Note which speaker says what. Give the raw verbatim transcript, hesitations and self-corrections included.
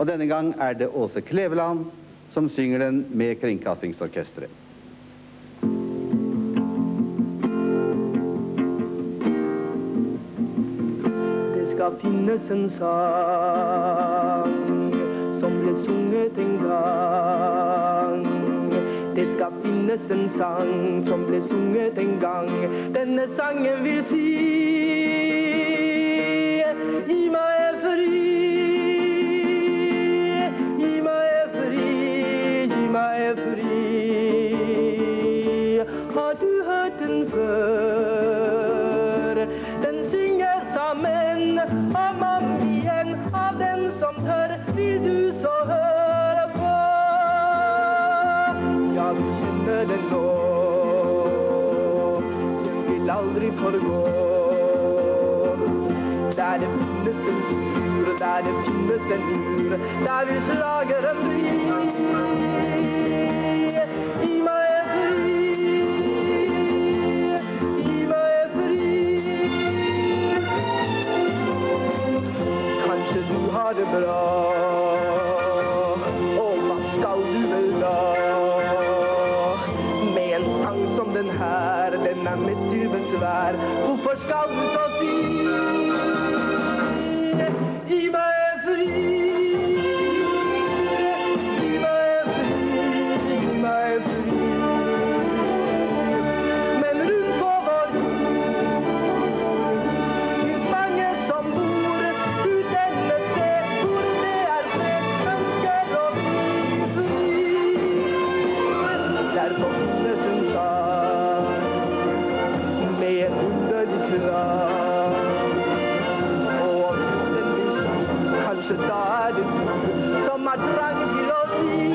Speaker 1: Og denne gang er det Åse Kleveland som synger den med Kringkastingsorkestret.
Speaker 2: Det skal finnes en sang som ble sunget en gang. Det skal finnes en sang som ble sunget en gang. Denne sangen vil si: gi meg fri, gi meg fri, gi meg fri. Har du hørt den før? Den synger sammen om om igjen av den som tør. Vil du så høre på? Ja, du kjenner den nå. Den vil aldri forgå. Der det finnes en tur, der det finnes en mur, der vil slageren bli. Gi meg fri, gi meg fri. Kanskje du har det bra, og hva skal du vel da? Med en sang som den her, den er mest til besvær. Hvorfor skal du så si? Gi meg fri, gi meg fri, gi meg fri. Men rundt på vår jord finnes mange som bor uten et sted hvor det er fred, ønsker å bli fri. Derfor finnes en sang med en underlig klang. Kanskje da er det du som har trang til å si.